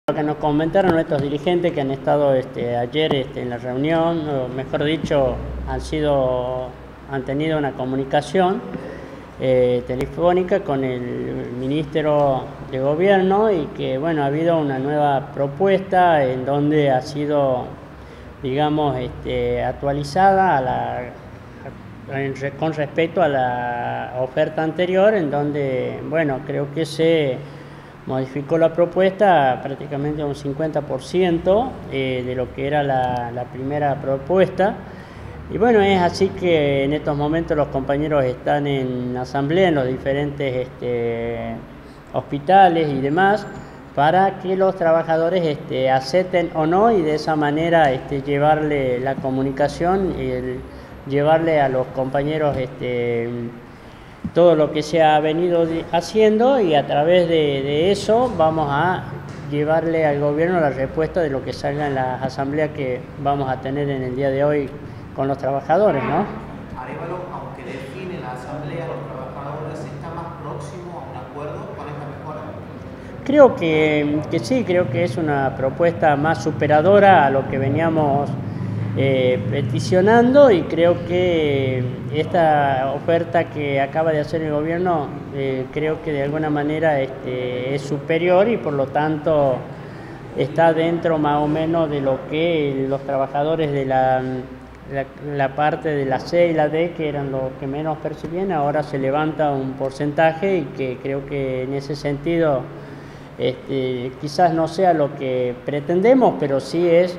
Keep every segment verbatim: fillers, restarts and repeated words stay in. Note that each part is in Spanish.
Lo que nos comentaron nuestros dirigentes que han estado este, ayer este, en la reunión, o mejor dicho, han sido, han tenido una comunicación eh, telefónica con el ministro de Gobierno y que bueno, ha habido una nueva propuesta en donde ha sido, digamos, este, actualizada a la, a, con respecto a la oferta anterior, en donde, bueno, creo que se modificó la propuesta prácticamente un cincuenta por ciento eh, de lo que era la, la primera propuesta. Y bueno, es así que en estos momentos los compañeros están en asamblea en los diferentes este, hospitales y demás para que los trabajadores este, acepten o no y de esa manera este, llevarle la comunicación y el, llevarle a los compañeros este, todo lo que se ha venido haciendo y a través de, de eso vamos a llevarle al gobierno la respuesta de lo que salga en las asambleas que vamos a tener en el día de hoy con los trabajadores, ¿no? Arévalo, aunque define la asamblea, los trabajadores está más próximo a un acuerdo con esta mejora. Creo que, que sí, creo que es una propuesta más superadora a lo que veníamos Eh, peticionando y creo que esta oferta que acaba de hacer el gobierno eh, creo que de alguna manera este, es superior y por lo tanto está dentro más o menos de lo que los trabajadores de la, la, la parte de la C y la D, que eran los que menos percibían, ahora se levanta un porcentaje y que creo que en ese sentido este, quizás no sea lo que pretendemos, pero sí es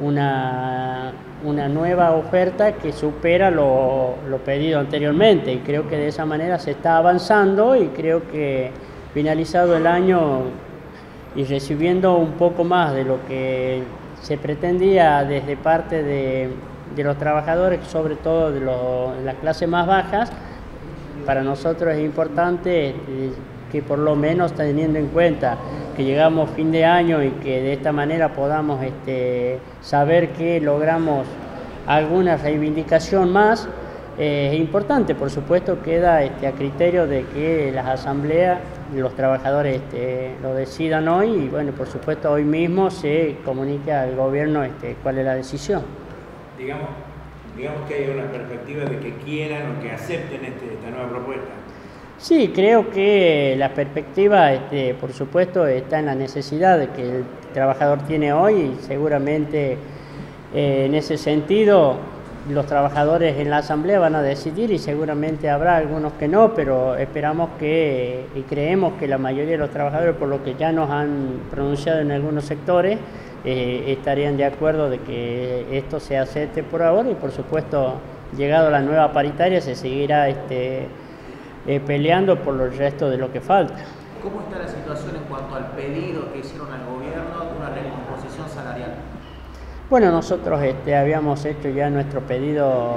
Una, una nueva oferta que supera lo, lo pedido anteriormente y creo que de esa manera se está avanzando y creo que finalizado el año y recibiendo un poco más de lo que se pretendía desde parte de, de los trabajadores, sobre todo de, lo, de las clases más bajas, para nosotros es importante eh, que por lo menos teniendo en cuenta que llegamos fin de año y que de esta manera podamos este, saber que logramos alguna reivindicación más, eh, es importante, por supuesto queda este, a criterio de que las asambleas, los trabajadores este, lo decidan hoy y bueno, por supuesto hoy mismo se comunica al gobierno este, cuál es la decisión. Digamos, digamos que hay una perspectiva de que quieran o que acepten este, esta nueva propuesta. Sí, creo que la perspectiva, este, por supuesto, está en la necesidad que el trabajador tiene hoy y seguramente eh, en ese sentido los trabajadores en la asamblea van a decidir y seguramente habrá algunos que no, pero esperamos que y creemos que la mayoría de los trabajadores, por lo que ya nos han pronunciado en algunos sectores, eh, estarían de acuerdo de que esto se acepte por ahora y por supuesto, llegado a la nueva paritaria se seguirá este, Eh, peleando por el resto de lo que falta. ¿Cómo está la situación en cuanto al pedido que hicieron al gobierno de una recomposición salarial? Bueno, nosotros este, habíamos hecho ya nuestro pedido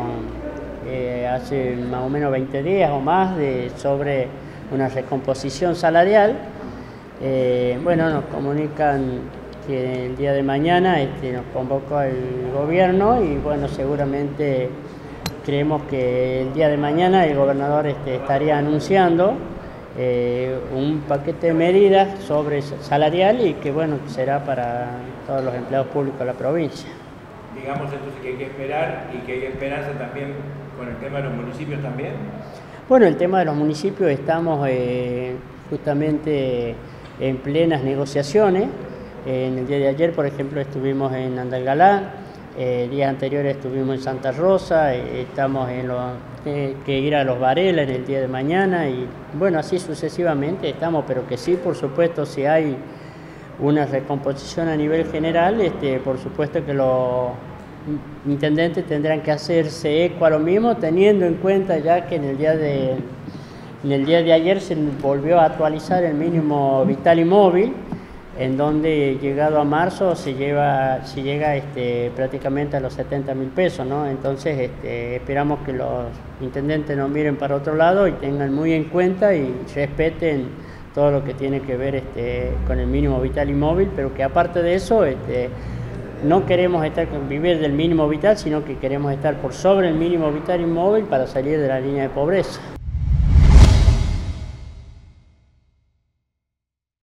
eh, hace más o menos veinte días o más de, sobre una recomposición salarial. Eh, bueno, nos comunican que el día de mañana este, nos convocó el gobierno y bueno, seguramente creemos que el día de mañana el gobernador este, estaría anunciando eh, un paquete de medidas sobre salarial y que bueno, será para todos los empleados públicos de la provincia. Digamos entonces que hay que esperar y que hay esperanza también con el tema de los municipios también. Bueno, el tema de los municipios estamos eh, justamente en plenas negociaciones. En el día de ayer, por ejemplo, estuvimos en Andalgalá. Eh, días anteriores estuvimos en Santa Rosa, eh, estamos en lo eh, que ir a Los Varela en el día de mañana y bueno, así sucesivamente estamos, pero que sí, por supuesto, si hay una recomposición a nivel general, este, por supuesto que los intendentes tendrán que hacerse eco a lo mismo, teniendo en cuenta ya que en el día de, en el día de ayer se volvió a actualizar el mínimo vital y móvil, en donde llegado a marzo se lleva se llega este, prácticamente a los setenta mil pesos, ¿no? Entonces este, esperamos que los intendentes no miren para otro lado y tengan muy en cuenta y respeten todo lo que tiene que ver este, con el mínimo vital y móvil, pero que aparte de eso este, no queremos estar vivir del mínimo vital, sino que queremos estar por sobre el mínimo vital y móvil para salir de la línea de pobreza.